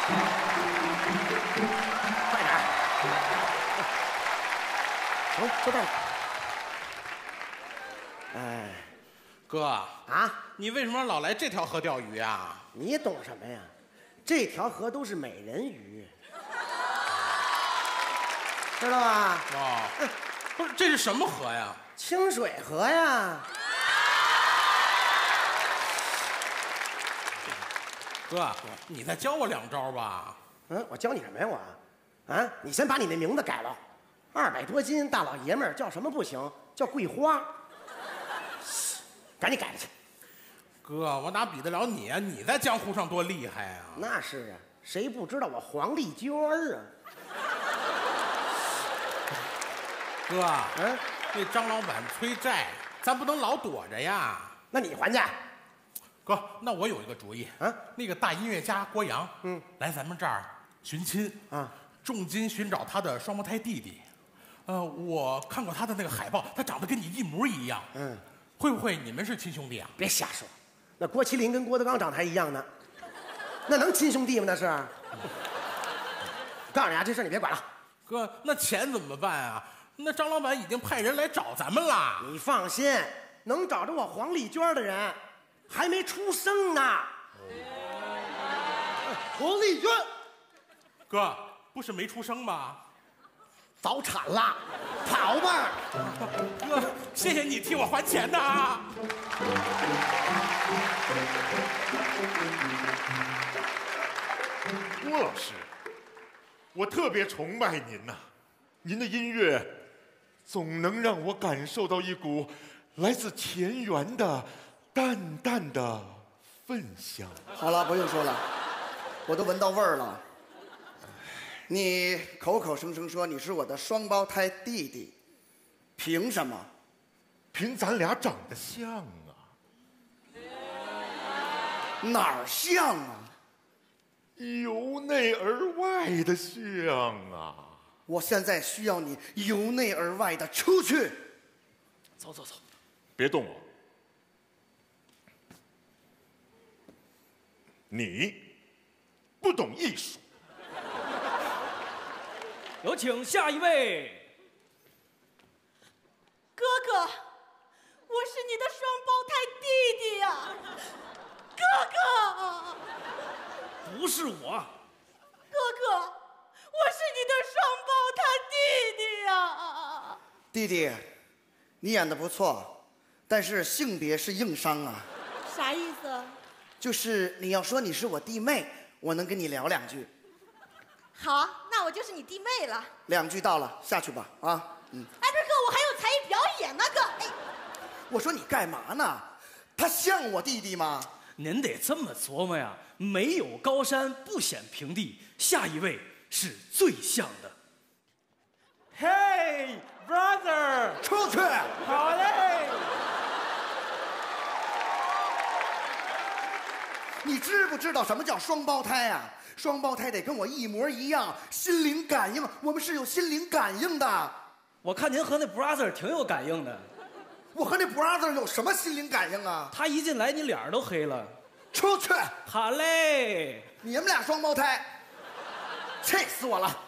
快点！行，就这样。哎， 哥啊， 你为什么老来这条河钓鱼啊？ 你懂什么呀？这条河都是美人鱼，知道吧？ 哦，不是，这是什么河呀？ 清水河呀。 哥，你再教我2招吧。 我教你什么呀我？啊，你先把你那名字改了，200多斤大老爷们儿叫什么不行？叫桂花。赶紧改了去。 哥，我哪比得了你啊？你在江湖上多厉害啊！ 那是啊，谁不知道我黄丽娟儿啊？ 哥，那张老板催债，咱不能老躲着呀。 那你还去？ 哥，那我有一个主意啊， 那个大音乐家郭阳，来咱们这儿寻亲啊， 重金寻找他的双胞胎弟弟。我看过他的那个海报，他长得跟你一模一样。会不会你们是亲兄弟啊？ 别瞎说，那郭麒麟跟郭德纲长得还一样呢，那能亲兄弟吗？那是。告诉你啊，这事你别管了。 哥，那钱怎么办啊？那张老板已经派人来找咱们啦。 你放心，能找着我黄丽娟的人还没出生呢。黄丽娟， 哥，不是没出生吗？ 早产了，跑吧。 哥，谢谢你替我还钱呐。 郭老师，我特别崇拜您呐，您的音乐总能让我感受到一股来自田园的淡淡的芬香。 好了，不用说了，我都闻到味儿了。你口口声声说你是我的双胞胎弟弟，凭什么？ 凭咱俩长得像啊。 哪儿像啊？ 由内而外的像啊。 我现在需要你由内而外的出去。 走走走。 别动我。你不懂艺术。 有请下一位。 哥哥，我是你的双胞胎弟弟呀，哥哥。 不是我。 哥哥，我是你的双胞胎弟弟呀。 弟弟，你演得不错，但是性别是硬伤啊。 啥意思？ 就是你要说你是我弟妹，我能跟你聊2句。 好，那我就是你弟妹了。 2句到了，下去吧啊。 哎，不是哥，我还有才艺表演呢，哥。哎， 我说你干嘛呢？他像我弟弟吗？ 您得这么琢磨呀，没有高山不显平地，下一位是最像的。Hey brother， 出去！ 好嘞。 你知不知道什么叫双胞胎啊？双胞胎得跟我一模一样，心灵感应，我们是有心灵感应的。 我看您和那 brother 挺有感应的。 我和那 brother 有什么心灵感应啊？ 他一进来你脸都黑了。 出去！ 好嘞。 你们俩双胞胎，气死我了。